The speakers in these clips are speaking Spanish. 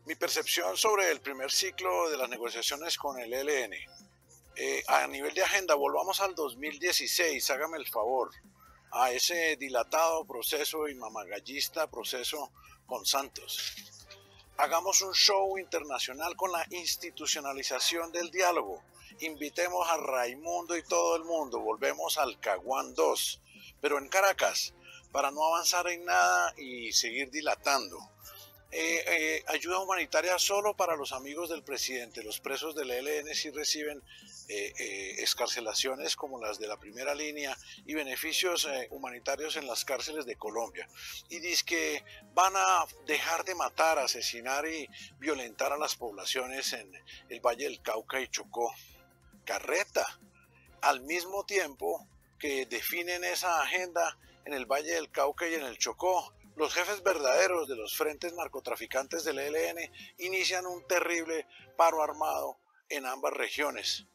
Mi percepción sobre el primer ciclo de las negociaciones con el ELN. A nivel de agenda, volvamos al 2016, hágame el favor, a ese dilatado proceso y mamagallista proceso con Santos. Hagamos un show internacional con la institucionalización del diálogo. Invitemos a Raimundo y todo el mundo. Volvemos al Caguán 2, pero en Caracas, para no avanzar en nada y seguir dilatando. Ayuda humanitaria solo para los amigos del presidente. Los presos del ELN sí reciben excarcelaciones como las de la primera línea y beneficios humanitarios en las cárceles de Colombia. Y dice que van a dejar de matar, asesinar y violentar a las poblaciones en el Valle del Cauca y Chocó. Carreta. Al mismo tiempo que definen esa agenda en el Valle del Cauca y en el Chocó, los jefes verdaderos de los frentes narcotraficantes del ELN inician un terrible paro armado en ambas regiones.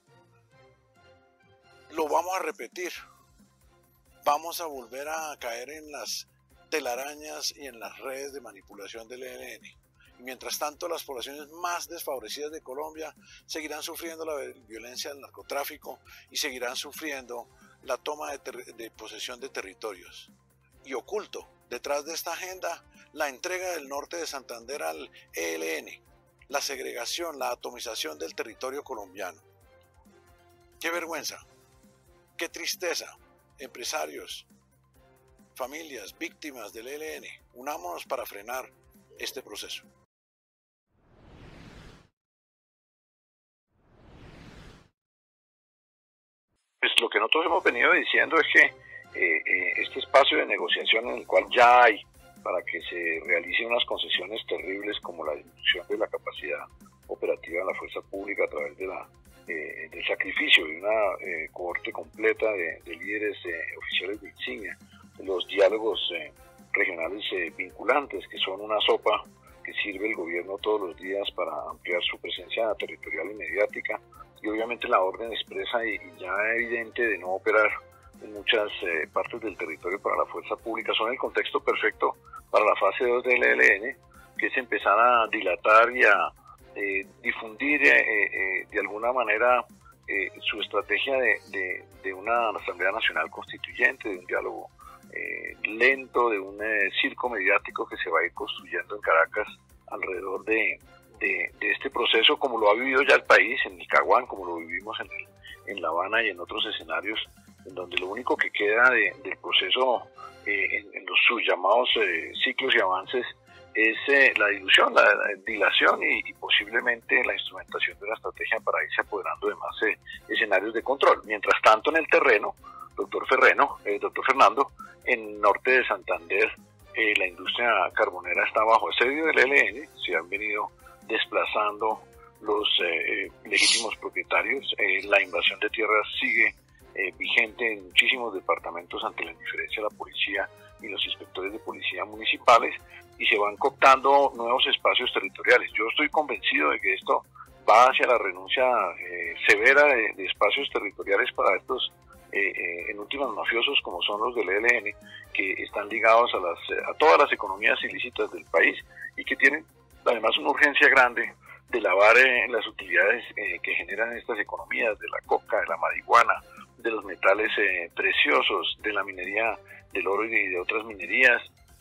Lo vamos a repetir. Vamos a volver a caer en las telarañas y en las redes de manipulación del ELN. Y mientras tanto, las poblaciones más desfavorecidas de Colombia seguirán sufriendo la violencia del narcotráfico y seguirán sufriendo la toma de posesión de territorios. Y oculto, detrás de esta agenda, la entrega del norte de Santander al ELN, la segregación, la atomización del territorio colombiano. ¡Qué vergüenza! ¡Qué tristeza! Empresarios, familias, víctimas del ELN, unámonos para frenar este proceso. Pues lo que nosotros hemos venido diciendo es que este espacio de negociación en el cual ya hay para que se realicen unas concesiones terribles como la disminución de la capacidad operativa de la fuerza pública a través de del sacrificio de una cohorte completa de líderes oficiales de insignia, los diálogos regionales vinculantes, que son una sopa que sirve el gobierno todos los días para ampliar su presencia territorial y mediática, y obviamente la orden expresa y ya evidente de no operar en muchas partes del territorio para la fuerza pública, son el contexto perfecto para la fase 2 del ELN, que es empezar a dilatar y a difundir de alguna manera su estrategia de una Asamblea Nacional Constituyente, de un diálogo lento, de un circo mediático que se va a ir construyendo en Caracas alrededor de este proceso, como lo ha vivido ya el país, en el Caguán, como lo vivimos en La Habana y en otros escenarios, en donde lo único que queda del proceso en los llamados ciclos y avances es la dilución, la dilación y posiblemente la instrumentación de una estrategia para irse apoderando de más escenarios de control. Mientras tanto, en el terreno, doctor Fernando, en norte de Santander, la industria carbonera está bajo asedio del ELN, se han venido desplazando los legítimos propietarios, la invasión de tierras sigue vigente en muchísimos departamentos ante la indiferencia de la policía y los inspectores de policía municipales, y se van cooptando nuevos espacios territoriales. Yo estoy convencido de que esto va hacia la renuncia severa de espacios territoriales para estos en últimas mafiosos como son los del ELN, que están ligados a todas las economías ilícitas del país y que tienen además una urgencia grande de lavar las utilidades que generan estas economías, de la coca, de la marihuana, de los metales preciosos, de la minería del oro y de otras minerías,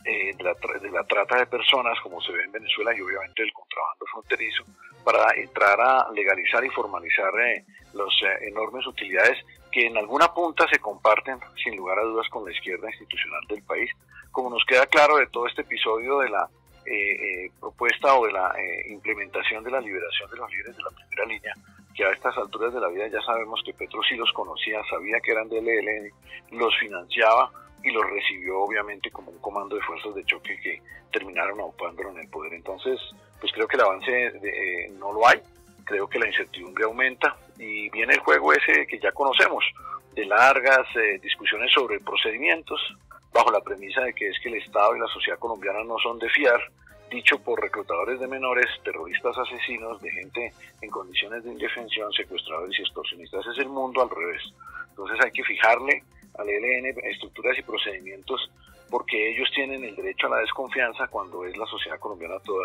de la trata de personas, como se ve en Venezuela, y obviamente del contrabando fronterizo, para entrar a legalizar y formalizar las enormes utilidades que en alguna punta se comparten, sin lugar a dudas, con la izquierda institucional del país, como nos queda claro de todo este episodio de la propuesta o de la implementación de la liberación de los líderes de la primera línea, que a estas alturas de la vida ya sabemos que Petro sí los conocía, sabía que eran del ELN, los financiaba y los recibió obviamente como un comando de fuerzas de choque que terminaron aupándolo en el poder. Entonces, pues creo que el avance no lo hay, creo que la incertidumbre aumenta y viene el juego ese que ya conocemos, de largas discusiones sobre procedimientos, bajo la premisa de que es que el Estado y la sociedad colombiana no son de fiar, dicho por reclutadores de menores, terroristas asesinos, de gente en condiciones de indefensión, secuestradores y extorsionistas. Es el mundo al revés. Entonces hay que fijarle al ELN estructuras y procedimientos porque ellos tienen el derecho a la desconfianza cuando es la sociedad colombiana toda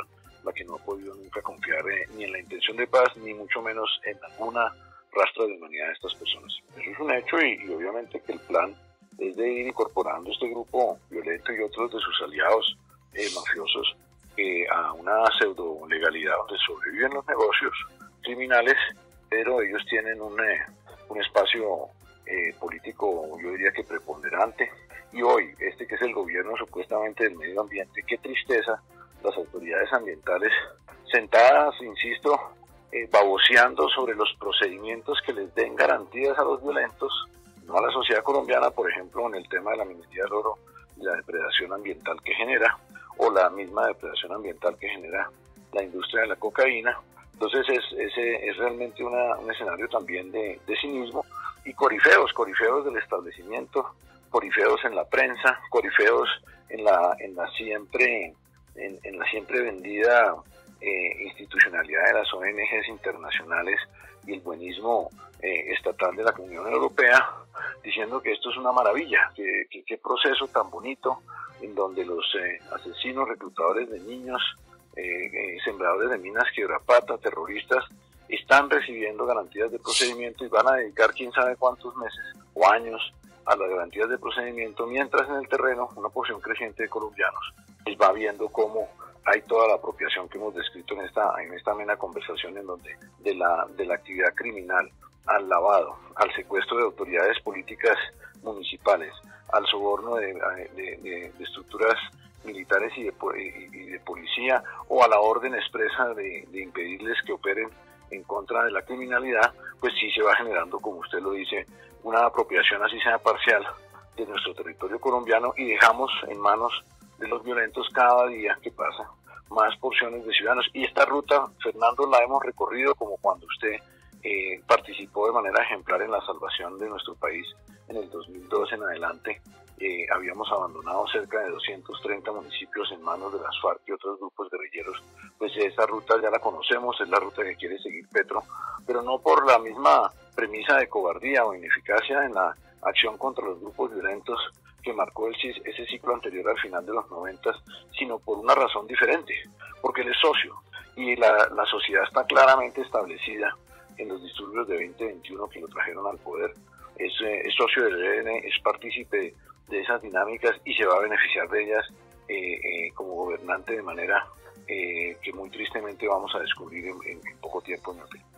la que no ha podido nunca confiar ni en la intención de paz, ni mucho menos en alguna rastra de humanidad de estas personas. Eso es un hecho y obviamente que el plan es de ir incorporando este grupo violento y otros de sus aliados mafiosos a una pseudo legalidad donde sobreviven los negocios criminales, pero ellos tienen un espacio político, yo diría que preponderante. Y hoy, que es el gobierno supuestamente del medio ambiente, qué tristeza, las autoridades ambientales sentadas, insisto, baboseando sobre los procedimientos que les den garantías a los violentos, no a la sociedad colombiana, por ejemplo, en el tema de la minería del oro y la depredación ambiental que genera, o la misma depredación ambiental que genera la industria de la cocaína. Entonces es realmente un escenario también de cinismo, y corifeos del establecimiento, corifeos en la prensa, corifeos en la siempre vendida institucionalidad de las ONGs internacionales y el buenismo estatal de la Unión Europea, diciendo que esto es una maravilla, que qué proceso tan bonito en donde los asesinos, reclutadores de niños, sembradores de minas, quiebrapata, terroristas, están recibiendo garantías de procedimiento y van a dedicar quién sabe cuántos meses o años a las garantías de procedimiento, mientras en el terreno una porción creciente de colombianos pues va viendo cómo hay toda la apropiación que hemos descrito en esta amena conversación, en donde de la actividad criminal al lavado, al secuestro de autoridades políticas municipales, al soborno de estructuras militares y de policía, o a la orden expresa de impedirles que operen en contra de la criminalidad, pues sí se va generando, como usted lo dice, una apropiación, así sea parcial, de nuestro territorio colombiano, y dejamos en manos de los violentos cada día que pasa más porciones de ciudadanos. Y esta ruta, Fernando, la hemos recorrido como cuando usted participó de manera ejemplar en la salvación de nuestro país en el 2012 en adelante. Habíamos abandonado cerca de 230 municipios en manos de las FARC y otros grupos guerrilleros. Pues esa ruta ya la conocemos, es la ruta que quiere seguir Petro, pero no por la misma premisa de cobardía o ineficacia en la acción contra los grupos violentos que marcó ese ciclo anterior al final de los 90, sino por una razón diferente, porque él es socio y la sociedad está claramente establecida en los disturbios de 2021 que lo trajeron al poder. Es socio del ELN, es partícipe de esas dinámicas y se va a beneficiar de ellas como gobernante, de manera que muy tristemente vamos a descubrir en poco tiempo, en mi opinión.